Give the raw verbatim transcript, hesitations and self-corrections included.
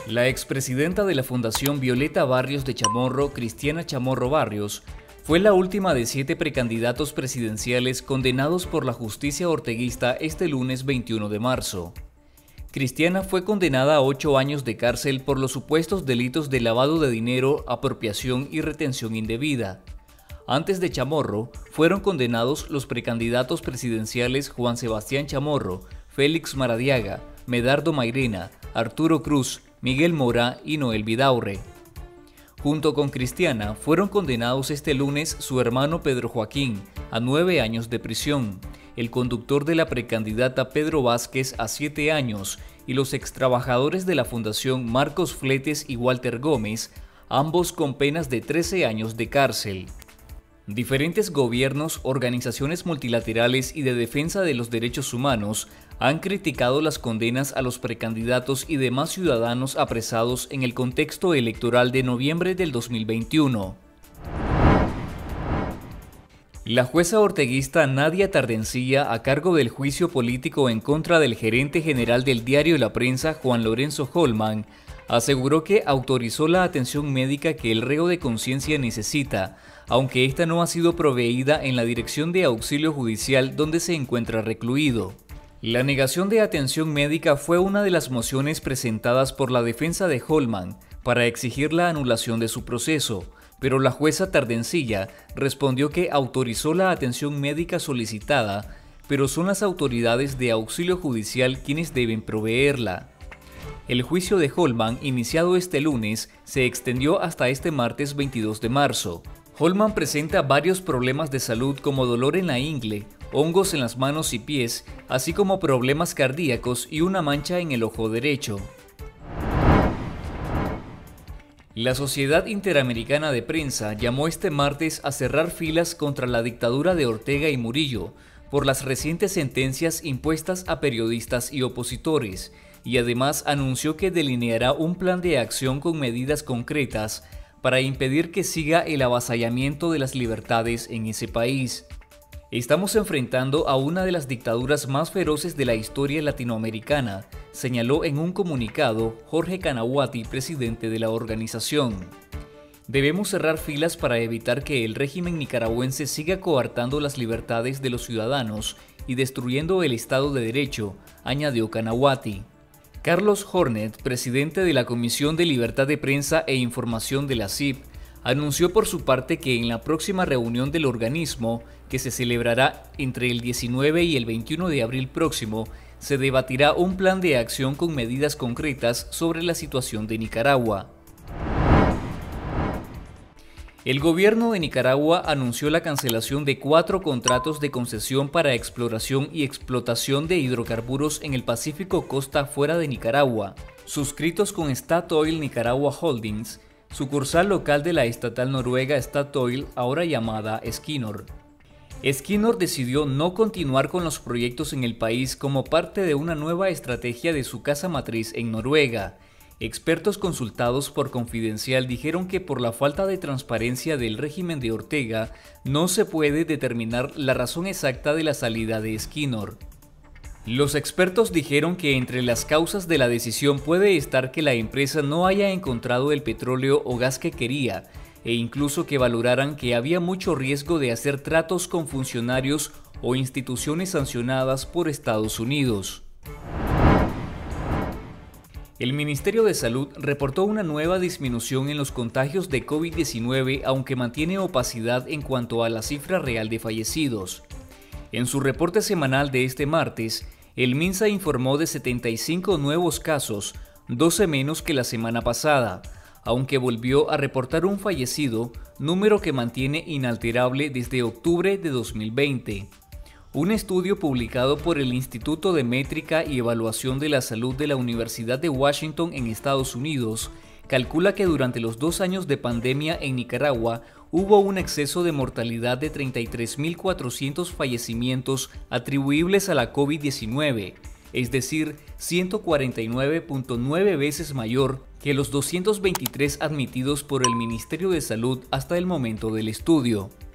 La expresidenta de la Fundación Violeta Barrios de Chamorro, Cristiana Chamorro Barrios, fue la última de siete precandidatos presidenciales condenados por la justicia orteguista este lunes veintiuno de marzo. Cristiana fue condenada a ocho años de cárcel por los supuestos delitos de lavado de dinero, apropiación y retención indebida. Antes de Chamorro, fueron condenados los precandidatos presidenciales Juan Sebastián Chamorro, Félix Maradiaga, Medardo Mairena, Arturo Cruz, Miguel Mora y Noel Vidaurre. Junto con Cristiana, fueron condenados este lunes su hermano Pedro Joaquín a nueve años de prisión, el conductor de la precandidata Pedro Vázquez a siete años y los extrabajadores de la Fundación Marcos Fletes y Walter Gómez, ambos con penas de trece años de cárcel. Diferentes gobiernos, organizaciones multilaterales y de defensa de los derechos humanos han criticado las condenas a los precandidatos y demás ciudadanos apresados en el contexto electoral de noviembre del dos mil veintiuno. La jueza orteguista Nadia Tardencilla, a cargo del juicio político en contra del gerente general del diario La Prensa, Juan Lorenzo Holman, aseguró que autorizó la atención médica que el reo de conciencia necesita, aunque esta no ha sido proveída en la Dirección de Auxilio Judicial donde se encuentra recluido. La negación de atención médica fue una de las mociones presentadas por la defensa de Holman para exigir la anulación de su proceso, pero la jueza Tardencilla respondió que autorizó la atención médica solicitada, pero son las autoridades de auxilio judicial quienes deben proveerla. El juicio de Holman, iniciado este lunes, se extendió hasta este martes veintidós de marzo. Holman presenta varios problemas de salud como dolor en la ingle, hongos en las manos y pies, así como problemas cardíacos y una mancha en el ojo derecho. La Sociedad Interamericana de Prensa llamó este martes a cerrar filas contra la dictadura de Ortega y Murillo por las recientes sentencias impuestas a periodistas y opositores, y además anunció que delineará un plan de acción con medidas concretas para impedir que siga el avasallamiento de las libertades en ese país. Estamos enfrentando a una de las dictaduras más feroces de la historia latinoamericana, señaló en un comunicado Jorge Canaguati, presidente de la organización. Debemos cerrar filas para evitar que el régimen nicaragüense siga coartando las libertades de los ciudadanos y destruyendo el Estado de Derecho, añadió Canaguati. Carlos Hornet, presidente de la Comisión de Libertad de Prensa e Información de la C I P, anunció por su parte que en la próxima reunión del organismo, que se celebrará entre el diecinueve y el veintiuno de abril próximo, se debatirá un plan de acción con medidas concretas sobre la situación de Nicaragua. El gobierno de Nicaragua anunció la cancelación de cuatro contratos de concesión para exploración y explotación de hidrocarburos en el Pacífico costa fuera de Nicaragua, suscritos con Statoil Nicaragua Holdings, sucursal local de la estatal noruega Statoil, ahora llamada Equinor. Equinor decidió no continuar con los proyectos en el país como parte de una nueva estrategia de su casa matriz en Noruega. Expertos consultados por Confidencial dijeron que por la falta de transparencia del régimen de Ortega no se puede determinar la razón exacta de la salida de Equinor. Los expertos dijeron que entre las causas de la decisión puede estar que la empresa no haya encontrado el petróleo o gas que quería, e incluso que valoraran que había mucho riesgo de hacer tratos con funcionarios o instituciones sancionadas por Estados Unidos. El Ministerio de Salud reportó una nueva disminución en los contagios de COVID diecinueve, aunque mantiene opacidad en cuanto a la cifra real de fallecidos. En su reporte semanal de este martes, el MINSA informó de setenta y cinco nuevos casos, doce menos que la semana pasada, aunque volvió a reportar un fallecido, número que mantiene inalterable desde octubre de dos mil veinte. Un estudio publicado por el Instituto de Métrica y Evaluación de la Salud de la Universidad de Washington en Estados Unidos calcula que durante los dos años de pandemia en Nicaragua hubo un exceso de mortalidad de treinta y tres mil cuatrocientos fallecimientos atribuibles a la COVID diecinueve, es decir, ciento cuarenta y nueve punto nueve veces mayor que los doscientos veintitrés admitidos por el Ministerio de Salud hasta el momento del estudio.